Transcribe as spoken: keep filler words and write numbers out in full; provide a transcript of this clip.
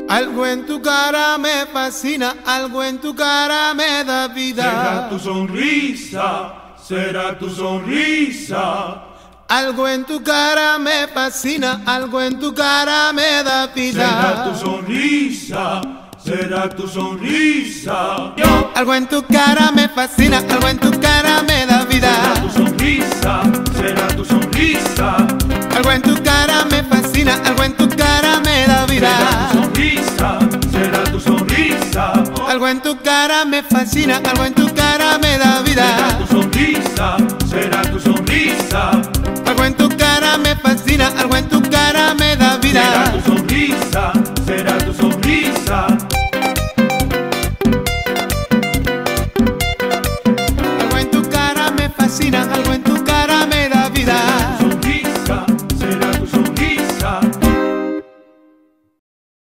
Algo en tu cara me fascina, algo en tu cara me da vida. Será tu sonrisa, será tu sonrisa. Algo en tu cara me fascina, algo en tu cara me da vida. Será tu sonrisa, será tu sonrisa. Yo. Algo en tu cara me fascina, algo en tu cara me da vida. Será tu sonrisa, será tu sonrisa. Algo en tu cara me fascina, algo en tu cara me da vida. Será tu sonrisa, será tu sonrisa. Algo en tu cara me fascina, algo en tu cara me da vida. Será tu sonrisa, será tu sonrisa. Algo en tu cara me fascina, algo en tu cara me da vida. Será tu sonrisa.